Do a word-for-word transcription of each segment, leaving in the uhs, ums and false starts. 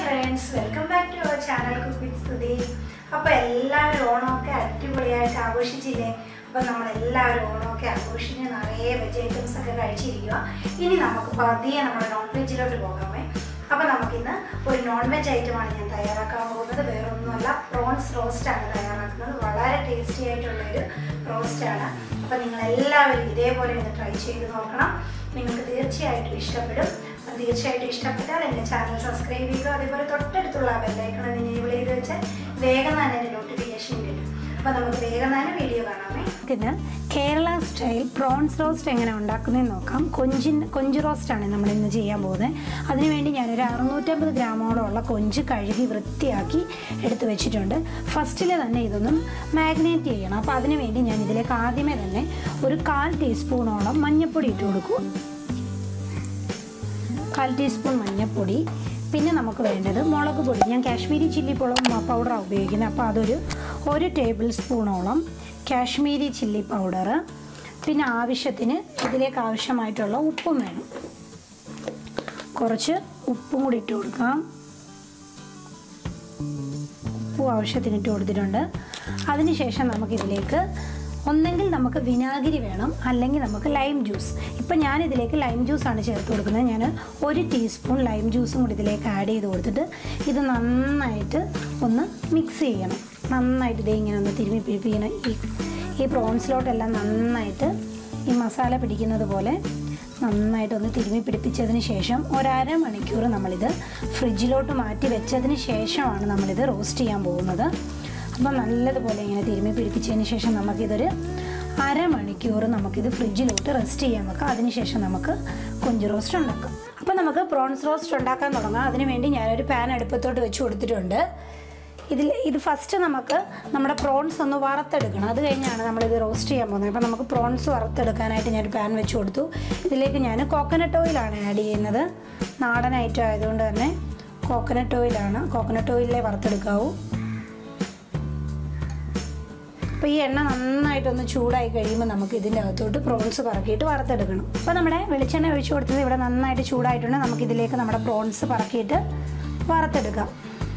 friends, welcome back to our channel Cook with Study. അപ്പോൾ എല്ലാവരും ഓണമൊക്കെ അടിപൊളിയായിട്ട് ആഘോഷിച്ചില്ലേ? അപ്പോൾ നമ്മൾ എല്ലാവരും ഓണമൊക്കെ ആഘോഷിച്ച് നിറയെ വെജ് ഐറ്റംസ് ഒക്കെ കഴിച്ചിരിക്കുക. ഇനി നമുക്ക് പതിയെ നമ്മുടെ നോൺ വെജിലോട്ട് പോകാമേ. അപ്പോൾ നമുക്കിന്ന് ഒരു നോൺ വെജ് ഐറ്റമാണ് ഞാൻ തയ്യാറാക്കാൻ പോകുന്നത്. വേറെ ഒന്നുമല്ല, പ്രോൺസ് റോസ്റ്റ് ആണ് തയ്യാറാക്കുന്നത്. വളരെ ടേസ്റ്റി ആയിട്ടുള്ളൊരു റോസ്റ്റാണ്. അപ്പോൾ നിങ്ങളെല്ലാവരും ഇതേപോലെ ഒന്ന് ട്രൈ ചെയ്ത് നോക്കണം. നിങ്ങൾക്ക് തീർച്ചയായിട്ടും ഇഷ്ടപ്പെടും. തീർച്ചയായിട്ടും ഇഷ്ടപ്പെട്ടാൽ എൻ്റെ ചാനൽ സബ്സ്ക്രൈബ് ചെയ്യുക. അതേപോലെ തൊട്ടടുത്തുള്ള ബെല്ലൈക്കൺ എനേബിൾ ചെയ്ത് വെച്ചാൽ വേഗം തന്നെ എൻ്റെ നോട്ടിഫിക്കേഷൻ വരും. അപ്പോൾ നമുക്ക് വേഗം തന്നെ വീഡിയോ കാണാമേ. ഇത് കേരള സ്റ്റൈൽ പ്രോൺസ് റോസ്റ്റ് എങ്ങനെ ഉണ്ടാക്കുന്നതെന്ന് നോക്കാം. കൊഞ്ചിൻ കൊഞ്ച് റോസ്റ്റാണ് നമ്മൾ ഇന്ന് ചെയ്യാൻ പോകുന്നത്. അതിനുവേണ്ടി ഞാനൊരു അറുന്നൂറ്റമ്പത് ഗ്രാമോളമുള്ള കൊഞ്ച് കഴുകി വൃത്തിയാക്കി എടുത്ത് വെച്ചിട്ടുണ്ട്. ഫസ്റ്റിൽ തന്നെ ഇതൊന്നും മാഗ്നേറ്റ് ചെയ്യണം. അപ്പോൾ അതിനുവേണ്ടി ഞാൻ ഇതിലേക്ക് ആദ്യമേ തന്നെ ഒരു കാൽ ടീസ്പൂണോളം മഞ്ഞൾപ്പൊടി ഇട്ട് കൊടുക്കും. കാൽ ടീസ്പൂൺ മഞ്ഞൾപ്പൊടി. പിന്നെ നമുക്ക് വേണ്ടത് മുളക് പൊടി. ഞാൻ കാശ്മീരി ചില്ലി പൗഡറാണ് ഉപയോഗിക്കുന്നത്. അപ്പോൾ അതൊരു ഒരു ടേബിൾ സ്പൂണോളം കാശ്മീരി ചില്ലി പൗഡർ. പിന്നെ ആവശ്യത്തിന് ഇതിലേക്ക് ആവശ്യമായിട്ടുള്ള ഉപ്പും വേണം. കുറച്ച് ഉപ്പും കൂടി ഇട്ട് കൊടുക്കാം. ഉപ്പും ആവശ്യത്തിന് ഇട്ട് കൊടുത്തിട്ടുണ്ട്. അതിനുശേഷം നമുക്കിതിലേക്ക് ഒന്നെങ്കിൽ നമുക്ക് വിനാഗിരി വേണം, അല്ലെങ്കിൽ നമുക്ക് ലൈം ജ്യൂസ്. ഇപ്പം ഞാനിതിലേക്ക് ലൈം ജ്യൂസാണ് ചേർത്ത് കൊടുക്കുന്നത്. ഞാൻ ഒരു ടീസ്പൂൺ ലൈം ജ്യൂസും കൂടി ഇതിലേക്ക് ആഡ് ചെയ്ത് കൊടുത്തിട്ട് ഇത് നന്നായിട്ട് ഒന്ന് മിക്സ് ചെയ്യണം. നന്നായിട്ട് ഇതേ ഇങ്ങനെ ഒന്ന് തിരുമ്മി പിടിപ്പിക്കണം. ഈ ഈ പ്രോൺസിലോട്ടെല്ലാം നന്നായിട്ട് ഈ മസാല പിടിക്കുന്നത് പോലെ നന്നായിട്ടൊന്ന് തിരുമ്മി പിടിപ്പിച്ചതിന് ശേഷം ഒരര മണിക്കൂർ നമ്മളിത് ഫ്രിഡ്ജിലോട്ട് മാറ്റി വെച്ചതിന് ശേഷമാണ് നമ്മളിത് റോസ്റ്റ് ചെയ്യാൻ പോകുന്നത്. അപ്പോൾ നല്ലതുപോലെ ഇങ്ങനെ തിരുമ്മി പിടിപ്പിച്ചതിന് ശേഷം നമുക്കിതൊരു അരമണിക്കൂർ നമുക്കിത് ഫ്രിഡ്ജിലോട്ട് റെസ്റ്റ് ചെയ്യാൻ വെക്കാം. അതിനുശേഷം നമുക്ക് കൊഞ്ച് റോസ്റ്റ് ഉണ്ടാക്കാം. അപ്പോൾ നമുക്ക് പ്രോൺസ് റോസ്റ്റ് ഉണ്ടാക്കാൻ തുടങ്ങാം. അതിനുവേണ്ടി ഞാനൊരു പാൻ അടുപ്പത്തോട്ട് വെച്ച് കൊടുത്തിട്ടുണ്ട്. ഇതിൽ ഇത് ഫസ്റ്റ് നമുക്ക് നമ്മുടെ പ്രോൺസ് ഒന്ന് വറുത്തെടുക്കണം. അത് കഴിഞ്ഞാണ് നമ്മളിത് റോസ്റ്റ് ചെയ്യാൻ പോകുന്നത്. അപ്പോൾ നമുക്ക് പ്രോൺസ് വറുത്തെടുക്കാനായിട്ട് ഞാനൊരു പാൻ വെച്ച് കൊടുത്തു. ഇതിലേക്ക് ഞാൻ കോക്കനട്ട് ഓയിലാണ് ആഡ് ചെയ്യുന്നത്. നാടൻ ഐറ്റം ആയതുകൊണ്ട് തന്നെ കോക്കനട്ട് ഓയിലാണ്. കോക്കനട്ട് ഓയിലേ വറുത്തെടുക്കാവൂ. അപ്പോൾ ഈ എണ്ണ നന്നായിട്ടൊന്ന് ചൂടായി കഴിയുമ്പോൾ നമുക്ക് ഇതിൻ്റെ അകത്തോട്ട് പ്രോൺസ് പറക്കിയിട്ട് വറുത്തെടുക്കണം. അപ്പോൾ നമ്മുടെ വെളിച്ചെണ്ണ ഒഴിച്ചു കൊടുത്തത് ഇവിടെ നന്നായിട്ട് ചൂടായിട്ടുണ്ട്. നമുക്കിതിലേക്ക് നമ്മുടെ പ്രോൺസ് പറക്കിയിട്ട് വറുത്തെടുക്കാം.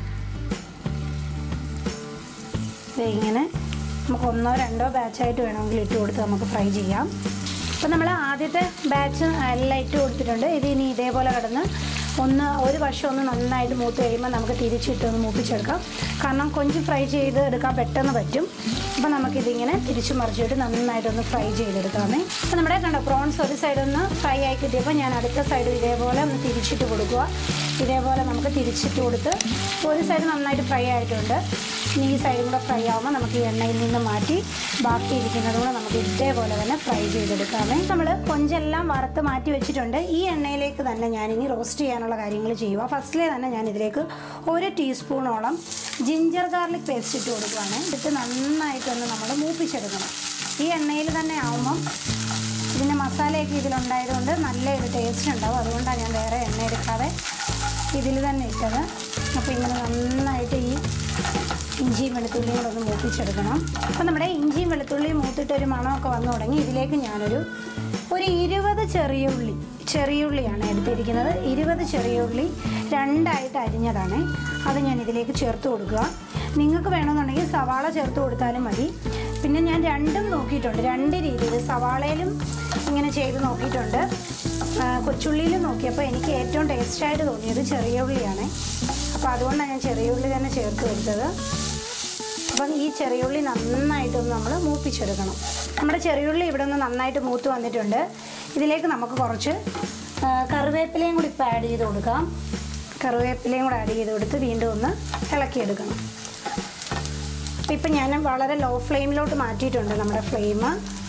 ഇങ്ങനെ നമുക്ക് ഒന്നോ രണ്ടോ ബാച്ചായിട്ട് വേണമെങ്കിൽ ഇട്ട് കൊടുത്ത് നമുക്ക് ഫ്രൈ ചെയ്യാം. അപ്പോൾ നമ്മൾ ആദ്യത്തെ ബാച്ച് എല്ലാം ഇട്ട് കൊടുത്തിട്ടുണ്ട്. ഇത് ഇനി ഇതേപോലെ കിടന്ന് ഒന്ന് ഒരു വശം ഒന്ന് നന്നായിട്ട് മൂത്ത് കഴിയുമ്പോൾ നമുക്ക് തിരിച്ചിട്ട് ഒന്ന് മൂപ്പിച്ചെടുക്കാം. കാരണം കൊഞ്ച് ഫ്രൈ ചെയ്ത് എടുക്കാൻ പെട്ടെന്ന് പറ്റും. അപ്പോൾ നമുക്കിതിങ്ങനെ തിരിച്ചു മറിച്ചിട്ട് നന്നായിട്ടൊന്ന് ഫ്രൈ ചെയ്തെടുക്കാമേ. അപ്പോൾ നമ്മുടെ കണ്ടോ പ്രോൺസ് ഒരു സൈഡൊന്ന് ഫ്രൈ ആയി കിട്ടിയപ്പോൾ ഞാൻ അടുത്ത സൈഡ് ഇതേപോലെ ഒന്ന് തിരിച്ചിട്ട് കൊടുക്കുക. ഇതേപോലെ നമുക്ക് തിരിച്ചിട്ട് കൊടുത്ത് ഒരു സൈഡ് നന്നായിട്ട് ഫ്രൈ ആയിട്ടുണ്ട്. ഇനി ഈ സൈഡും കൂടെ ഫ്രൈ ആകുമ്പോൾ നമുക്ക് ഈ എണ്ണയിൽ നിന്ന് മാറ്റി ബാക്കി ഇരിക്കുന്നത് കൂടെ നമുക്ക് ഇതേപോലെ തന്നെ ഫ്രൈ ചെയ്തെടുക്കാമേ. നമ്മൾ കൊഞ്ചെല്ലാം വറുത്ത് മാറ്റി വെച്ചിട്ടുണ്ട്. ഈ എണ്ണയിലേക്ക് തന്നെ ഞാനിനി റോസ്റ്റ് ചെയ്യാനുള്ള കാര്യങ്ങൾ ചെയ്യുക. ഫസ്റ്റിലെ തന്നെ ഞാൻ ഇതിലേക്ക് ഒരു ടീസ്പൂണോളം ജിഞ്ചർ ഗാർലിക് പേസ്റ്റ് ഇട്ട് കൊടുക്കുകയാണ്. ഇട്ട് നന്നായിട്ടൊന്ന് നമ്മൾ മൂപ്പിച്ചെടുക്കണം. ഈ എണ്ണയിൽ തന്നെ ആകുമ്പം ഇതിൻ്റെ മസാലയൊക്കെ ഇതിലുണ്ടായതുകൊണ്ട് നല്ലൊരു ടേസ്റ്റ് ഉണ്ടാവും. അതുകൊണ്ടാണ് ഞാൻ വേറെ എണ്ണ എടുക്കാതെ ഇതിൽ തന്നെ ഇട്ടത്. അപ്പോൾ ഇങ്ങനെ നന്നായിട്ട് ഈ ഇഞ്ചിയും വെളുത്തുള്ളിയും കൂടെ ഒന്ന് മൂപ്പിച്ചെടുക്കണം. അപ്പോൾ നമ്മുടെ ഇഞ്ചിയും വെളുത്തുള്ളിയും മൂത്തിട്ട് ഒരു മണമൊക്കെ വന്നു തുടങ്ങി. ഇതിലേക്ക് ഞാനൊരു ഒരു ഇരുപത് ചെറിയ ഉള്ളി ചെറിയ ഉള്ളിയാണ് എടുത്തിരിക്കുന്നത്. ഇരുപത് ചെറിയ ഉള്ളി രണ്ടായിട്ട് അരിഞ്ഞതാണ്. അത് ഞാൻ ഇതിലേക്ക് ചേർത്ത് കൊടുക്കുക. നിങ്ങൾക്ക് വേണമെന്നുണ്ടെങ്കിൽ സവാള ചേർത്ത് കൊടുത്താലും മതി. പിന്നെ ഞാൻ രണ്ടും നോക്കിയിട്ടുണ്ട്, രണ്ട് രീതിയിൽ സവാളയിലും ഇങ്ങനെ ചെയ്ത് നോക്കിയിട്ടുണ്ട്, കൊച്ചുള്ളിയിലും നോക്കിയപ്പോൾ എനിക്ക് ഏറ്റവും ടേസ്റ്റായിട്ട് തോന്നിയത് ചെറിയ ഉള്ളിയാണ്. അപ്പോൾ അതുകൊണ്ടാണ് ഞാൻ ചെറിയ ഉള്ളി തന്നെ ചേർത്ത് കൊടുത്തത്. അപ്പം ഈ ചെറിയുള്ളി നന്നായിട്ടൊന്ന് നമ്മൾ മൂപ്പിച്ചെടുക്കണം. നമ്മുടെ ചെറിയുള്ളി ഇവിടെ നിന്ന് നന്നായിട്ട് മൂത്ത് വന്നിട്ടുണ്ട്. ഇതിലേക്ക് നമുക്ക് കുറച്ച് കറിവേപ്പിലയും കൂടി ഇപ്പോൾ ആഡ് ചെയ്ത് കൊടുക്കാം. കറിവേപ്പിലയും കൂടെ ആഡ് ചെയ്ത് കൊടുത്ത് വീണ്ടും ഒന്ന് ഇളക്കിയെടുക്കണം. അപ്പോൾ ഇപ്പം ഞാൻ വളരെ ലോ ഫ്ലെയിമിലോട്ട് മാറ്റിയിട്ടുണ്ട് നമ്മുടെ ഫ്ലെയിം.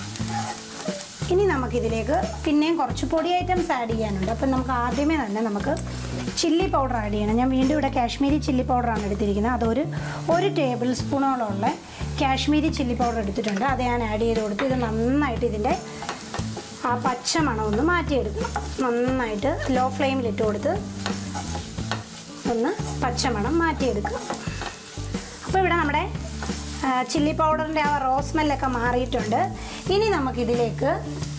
ഇനി നമുക്കിതിലേക്ക് പിന്നെയും കുറച്ച് പൊടി ഐറ്റംസ് ആഡ് ചെയ്യാനുണ്ട്. അപ്പം നമുക്ക് ആദ്യമേ തന്നെ നമുക്ക് ചില്ലി പൗഡർ ആഡ് ചെയ്യണം. ഞാൻ വീണ്ടും ഇവിടെ കാശ്മീരി ചില്ലി പൗഡറാണ് എടുത്തിരിക്കുന്നത്. അതൊരു ഒരു ടേബിൾ സ്പൂണോളമുള്ള കാശ്മീരി ചില്ലി പൗഡർ എടുത്തിട്ടുണ്ട്. അത് ഞാൻ ആഡ് ചെയ്ത് കൊടുത്ത് ഇത് നന്നായിട്ട് ഇതിൻ്റെ ആ പച്ച മണം ഒന്ന് മാറ്റിയെടുക്കണം. നന്നായിട്ട് ലോ ഫ്ലെയിമിലിട്ട് കൊടുത്ത് ഒന്ന് പച്ചമണം മാറ്റിയെടുക്കുക. അപ്പോൾ ഇവിടെ നമ്മുടെ ചില്ലി പൗഡറിൻ്റെ ആ റോസ് സ്മെല്ലൊക്കെ മാറിയിട്ടുണ്ട്. ഇനി നമുക്കിതിലേക്ക്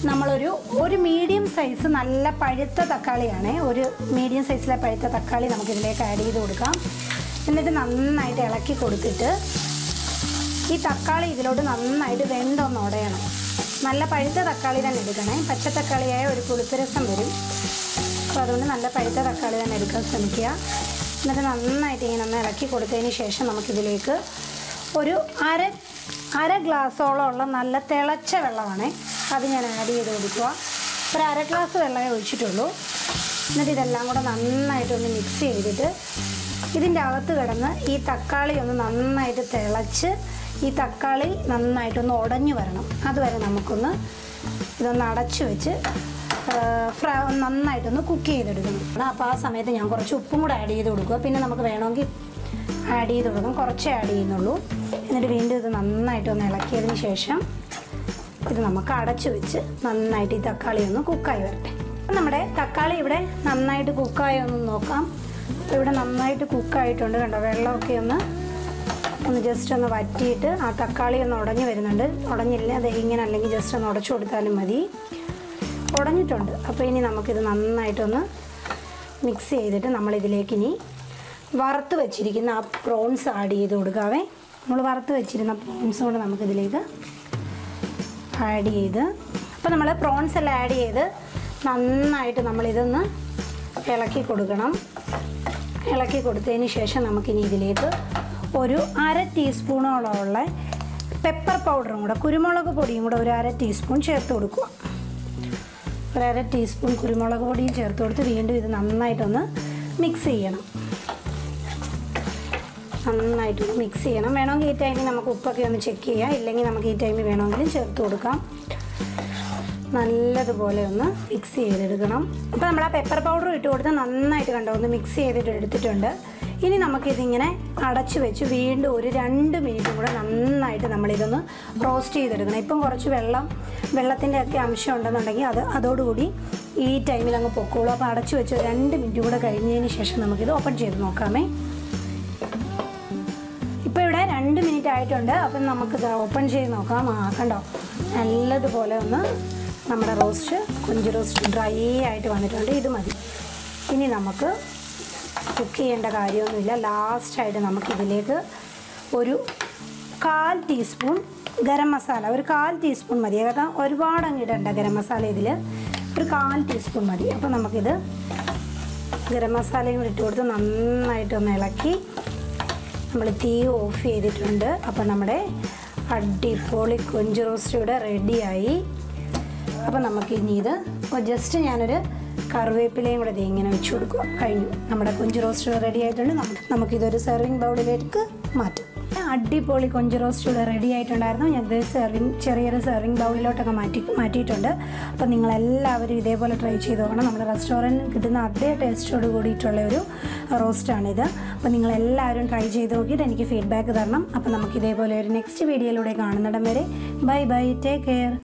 നമ്മളൊരു ഒരു മീഡിയം സൈസ് നല്ല പഴുത്ത തക്കാളിയാണ്, ഒരു മീഡിയം സൈസിലെ പഴുത്ത തക്കാളി നമുക്കിതിലേക്ക് ആഡ് ചെയ്ത് കൊടുക്കാം. എന്നിട്ട് നന്നായിട്ട് ഇളക്കി കൊടുത്തിട്ട് ഈ തക്കാളി ഇതിലോട്ട് നന്നായിട്ട് വെണ്ടൊന്ന് ഉടയണം. നല്ല പഴുത്ത തക്കാളി തന്നെ എടുക്കണേ, പച്ച തക്കാളിയായ ഒരു പുളിപ്പരസം വരും. അപ്പോൾ അതുകൊണ്ട് നല്ല പഴുത്ത തക്കാളി തന്നെ എടുക്കാൻ ശ്രമിക്കുക. എന്നിട്ട് നന്നായിട്ട് ഇങ്ങനെ ഒന്ന് ഇളക്കി കൊടുത്തതിന് ശേഷം നമുക്കിതിലേക്ക് ഒരു അര അര ഗ്ലാസ്സോളം ഉള്ള നല്ല തിളച്ച വെള്ളമാണ്, അത് ഞാൻ ആഡ് ചെയ്ത് കൊടുക്കുക. ഒരു അര ഗ്ലാസ് വെള്ളമേ ഒഴിച്ചിട്ടുള്ളൂ. എന്നിട്ട് ഇതെല്ലാം കൂടെ നന്നായിട്ടൊന്ന് മിക്സ് ചെയ്തിട്ട് ഇതിൻ്റെ അകത്ത് കിടന്ന് ഈ തക്കാളി ഒന്ന് നന്നായിട്ട് തിളച്ച് ഈ തക്കാളി നന്നായിട്ടൊന്ന് ഉടഞ്ഞു വരണം. അതുവരെ നമുക്കൊന്ന് ഇതൊന്ന് അടച്ചു വെച്ച് ഫ്രൈ നന്നായിട്ടൊന്ന് കുക്ക് ചെയ്തെടുക്കണം. അപ്പോൾ ആ സമയത്ത് ഞാൻ കുറച്ച് ഉപ്പും കൂടെ ആഡ് ചെയ്ത് കൊടുക്കുക. പിന്നെ നമുക്ക് വേണമെങ്കിൽ ആഡ് ചെയ്ത് കൊടുക്കാം, കുറച്ചേ ആഡ് ചെയ്യുന്നുള്ളൂ. എന്നിട്ട് വീണ്ടും ഇത് നന്നായിട്ടൊന്ന് ഇളക്കിയതിന് ശേഷം ഇത് നമുക്ക് അടച്ചു വെച്ച് നന്നായിട്ട് ഈ തക്കാളി ഒന്ന് കുക്കായി വരട്ടെ. അപ്പം നമ്മുടെ തക്കാളി ഇവിടെ നന്നായിട്ട് കുക്കായി ഒന്ന് നോക്കാം. അപ്പോൾ ഇവിടെ നന്നായിട്ട് കുക്കായിട്ടുണ്ട് കണ്ടോ. വെള്ളമൊക്കെ ഒന്ന് ഒന്ന് ജസ്റ്റ് ഒന്ന് വറ്റിയിട്ട് ആ തക്കാളി ഒന്ന് ഉടഞ്ഞു വരുന്നുണ്ട്. ഉടഞ്ഞില്ല, അത് ഇങ്ങനെ അല്ലെങ്കിൽ ജസ്റ്റ് ഒന്ന് ഉടച്ചു കൊടുത്താലും മതി. ഉടഞ്ഞിട്ടുണ്ട്. അപ്പോൾ ഇനി നമുക്കിത് നന്നായിട്ടൊന്ന് മിക്സ് ചെയ്തിട്ട് നമ്മളിതിലേക്ക് ഇനി വറുത്ത് വെച്ചിരിക്കുന്ന ആ പ്രോൺസ് ആഡ് ചെയ്ത് കൊടുക്കാവേ. നമ്മൾ വറുത്ത് വെച്ചിരുന്ന പ്രോൺസ് കൊണ്ട് നമുക്കിതിലേക്ക് ആഡ് ചെയ്ത് അപ്പോൾ നമ്മൾ പ്രോൺസ് എല്ലാം ആഡ് ചെയ്ത് നന്നായിട്ട് നമ്മളിതൊന്ന് ഇളക്കി കൊടുക്കണം. ഇളക്കി കൊടുത്തതിന് ശേഷം നമുക്കിനി ഇതിലേക്ക് ഒരു അര ടീസ്പൂണോളം ഉള്ള പെപ്പർ പൗഡറും കൂടെ, കുരുമുളക് പൊടിയും കൂടെ ഒരു അര ടീസ്പൂൺ ചേർത്ത് കൊടുക്കുക. ഒരു അര ടീസ്പൂൺ കുരുമുളക് പൊടിയും ചേർത്ത് കൊടുത്ത് വീണ്ടും ഇത് നന്നായിട്ടൊന്ന് മിക്സ് ചെയ്യണം. നന്നായിട്ടൊന്ന് മിക്സ് ചെയ്യണം. വേണമെങ്കിൽ ഈ ടൈമിൽ നമുക്ക് ഉപ്പൊക്കെ ഒന്ന് ചെക്ക് ചെയ്യാം, ഇല്ലെങ്കിൽ നമുക്ക് ഈ ടൈമിൽ വേണമെങ്കിലും ചേർത്ത് കൊടുക്കാം. നല്ലതുപോലെ ഒന്ന് മിക്സ് ചെയ്തെടുക്കണം. അപ്പോൾ നമ്മൾ ആ പെപ്പർ പൗഡർ ഇട്ട് കൊടുത്ത് നന്നായിട്ട് കണ്ടോ ഒന്ന് മിക്സ് ചെയ്തിട്ട് എടുത്തിട്ടുണ്ട്. ഇനി നമുക്കിതിങ്ങനെ അടച്ചു വെച്ച് വീണ്ടും ഒരു രണ്ട് മിനിറ്റും കൂടെ നന്നായിട്ട് നമ്മളിതൊന്ന് റോസ്റ്റ് ചെയ്തെടുക്കണം. ഇപ്പം കുറച്ച് വെള്ളം വെള്ളത്തിൻ്റെ ഒക്കെ അംശം ഉണ്ടെന്നുണ്ടെങ്കിൽ അത് അതോടുകൂടി ഈ ടൈമിൽ അങ്ങ് പൊക്കോളൂ. അപ്പോൾ അടച്ചു വെച്ച് രണ്ട് മിനിറ്റ് കൂടെ കഴിഞ്ഞതിന് ശേഷം നമുക്കിത് ഓപ്പൺ ചെയ്ത് നോക്കാമേ. ഇപ്പോൾ ഇവിടെ രണ്ട് മിനിറ്റ് ആയിട്ടുണ്ട്. അപ്പം നമുക്കിത് ഓപ്പൺ ചെയ്ത് നോക്കാം. ആ കണ്ടോ നല്ലതുപോലെ ഒന്ന് നമ്മുടെ റോസ്റ്റ് കൊഞ്ച് റോസ്റ്റ് ഡ്രൈ ആയിട്ട് വന്നിട്ടുണ്ട്. ഇത് മതി. ഇനി നമുക്ക് കുക്ക് ചെയ്യേണ്ട കാര്യമൊന്നുമില്ല. ലാസ്റ്റായിട്ട് നമുക്കിതിലേക്ക് ഒരു കാൽ ടീസ്പൂൺ ഗരം മസാല, ഒരു കാൽ ടീസ്പൂൺ മതി. കാരണം ഒരുപാട് അങ്ങ് ഇടണ്ട ഗരം മസാല, ഇതിൽ ഒരു കാൽ ടീസ്പൂൺ മതി. അപ്പോൾ നമുക്കിത് ഗരം മസാലയും കൂടി ഇട്ട് കൊടുത്ത് നന്നായിട്ടൊന്ന് ഇളക്കി നമ്മൾ തീ ഓഫ് ചെയ്തിട്ടുണ്ട്. അപ്പോൾ നമ്മുടെ അടിപൊളി കൊഞ്ച് റോസ്റ്റ് ഇവിടെ റെഡിയായി. അപ്പോൾ നമുക്കിനി ഇത് ജസ്റ്റ് ഞാനൊരു കറിവേപ്പിലയും കൂടെ ഇങ്ങനെ വെച്ച് കൊടുക്കുക. കഴിഞ്ഞു, നമ്മുടെ കൊഞ്ച് റോസ്റ്റ് റെഡി ആയിട്ടുണ്ട്. നമുക്കിതൊരു സെർവിങ് ബൗളിലേക്ക് മാറ്റാം. അടിപൊളി കൊഞ്ച് റോസ്റ്റ് ഇവിടെ റെഡി ആയിട്ടുണ്ടായിരുന്നു. ഞാനത് സെർവിങ് ചെറിയൊരു സെർവിങ് ബൗളിലോട്ടൊക്കെ മാറ്റി മാറ്റിയിട്ടുണ്ട്. അപ്പോൾ നിങ്ങളെല്ലാവരും ഇതേപോലെ ട്രൈ ചെയ്ത് നോക്കണം. നമ്മുടെ റെസ്റ്റോറൻറ്റിൽ കിട്ടുന്ന അതേ ടേസ്റ്റോട് കൂടിയിട്ടുള്ള ഒരു റോസ്റ്റാണിത്. അപ്പോൾ നിങ്ങളെല്ലാവരും ട്രൈ ചെയ്ത് നോക്കിയിട്ട് എനിക്ക് ഫീഡ്ബാക്ക് തരണം. അപ്പോൾ നമുക്ക് ഇതേപോലെ ഒരു നെക്സ്റ്റ് വീഡിയോയിലൂടെ കാണുന്നിടം വരെ ബൈ ബൈ, ടേക്ക് കെയർ.